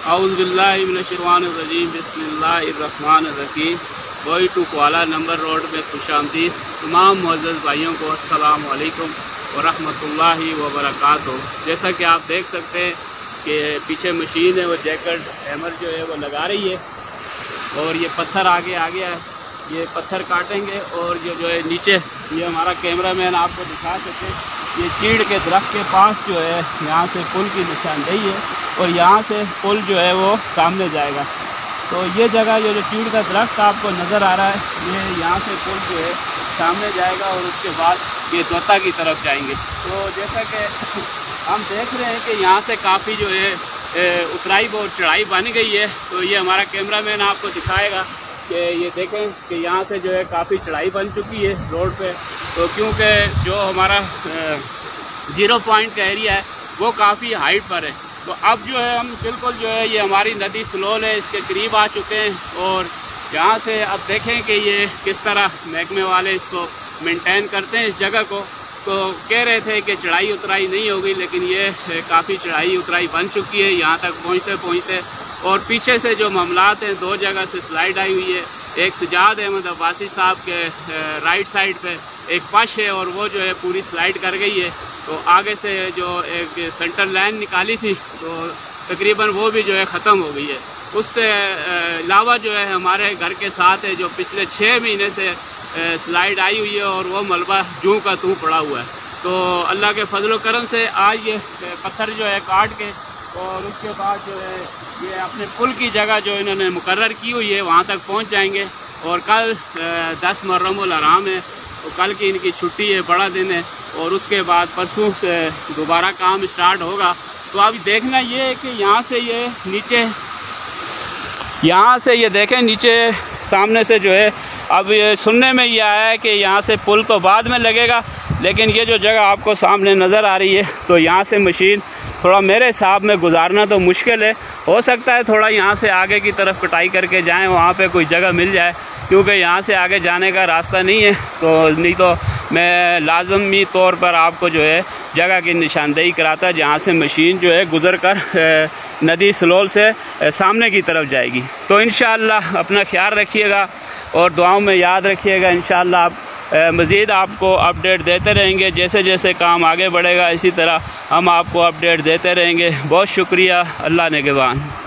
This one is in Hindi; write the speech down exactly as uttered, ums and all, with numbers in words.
औज़ुबिल्लाहि मिनश्शैतानिर्रजीम बिस्मिल्लाहिर्रहमानिर्रहीम। बॉय टू कुआला नंबर रोड में खुशामदीद। तमाम मुअज़्ज़ज़ भाइयों को अस्सलामु अलैकुम व रहमतुल्लाहि व बरकातुहू। जैसा कि आप देख सकते हैं कि पीछे मशीन है, वो जैकेट हैमर जो है वो लगा रही है और ये पत्थर आगे आ गया है। ये पत्थर काटेंगे और ये जो है नीचे, ये हमारा कैमरामैन आपको दिखा सके, ये चीड़ के दरख्त के पास जो है यहाँ से पुल की निशानदेही है और यहाँ से पुल जो है वो सामने जाएगा। तो ये जगह जो जो चीड़ का दरख्त आपको नज़र आ रहा है, ये यहाँ से पुल जो है सामने जाएगा और उसके बाद ये तोता की तरफ जाएंगे। तो जैसा कि हम देख रहे हैं कि यहाँ से काफ़ी जो है उतराई और चढ़ाई बन गई है। तो ये हमारा कैमरामैन आपको दिखाएगा कि ये देखें कि यहाँ से जो है काफ़ी चढ़ाई बन चुकी है रोड पे। तो क्योंकि जो हमारा ज़ीरो पॉइंट का एरिया है वो काफ़ी हाइट पर है। तो अब जो है हम बिल्कुल जो है ये हमारी नदी सलोल है, इसके करीब आ चुके हैं और यहाँ से अब देखें कि ये किस तरह महकमे वाले इसको मेंटेन करते हैं इस जगह को। तो कह रहे थे कि चढ़ाई उतराई नहीं होगी, लेकिन ये काफ़ी चढ़ाई उतराई बन चुकी है यहाँ तक पहुँचते पहुँचते। और पीछे से जो मामलात हैं, दो जगह से स्लाइड आई हुई है। एक सजाद अहमद अब्बासी साहब के राइट साइड पे एक पश है और वो जो है पूरी स्लाइड कर गई है। तो आगे से जो एक सेंटर लाइन निकाली थी तो तकरीबन वो भी जो है ख़त्म हो गई है। उससे अलावा जो है हमारे घर के साथ है जो पिछले छः महीने से स्लाइड आई हुई है और वो मलबा जूं का तू पड़ा हुआ है। तो अल्लाह के फजल करम से आज ये पत्थर जो है काट के और उसके बाद जो है ये अपने पुल की जगह जो इन्होंने मुकर्रर की हुई है वहाँ तक पहुँच जाएंगे। और कल दस मुहर्रमुल हराम है, तो कल की इनकी छुट्टी है, बड़ा दिन है और उसके बाद परसों से दोबारा काम स्टार्ट होगा। तो अभी देखना ये है कि यहाँ से ये नीचे, यहाँ से ये देखें नीचे सामने से जो है, अब ये सुनने में ये आया है कि यहाँ से पुल तो बाद में लगेगा, लेकिन ये जो जगह आपको सामने नज़र आ रही है तो यहाँ से मशीन थोड़ा मेरे हिसाब में गुजारना तो मुश्किल है। हो सकता है थोड़ा यहाँ से आगे की तरफ कटाई करके जाएं, वहाँ पे कोई जगह मिल जाए, क्योंकि यहाँ से आगे जाने का रास्ता नहीं है। तो नहीं तो मैं लाजमी तौर पर आपको जो है जगह की निशानदेही कराता जहाँ से मशीन जो है गुज़र कर नदी सलोल से सामने की तरफ जाएगी। तो इंशाअल्लाह अपना ख्याल रखिएगा और दुआओं में याद रखिएगा। इंशाअल्लाह आप मज़ीद आपको अपडेट देते रहेंगे, जैसे जैसे काम आगे बढ़ेगा इसी तरह हम आपको अपडेट देते रहेंगे। बहुत शुक्रिया, अल्लाह निगहबान।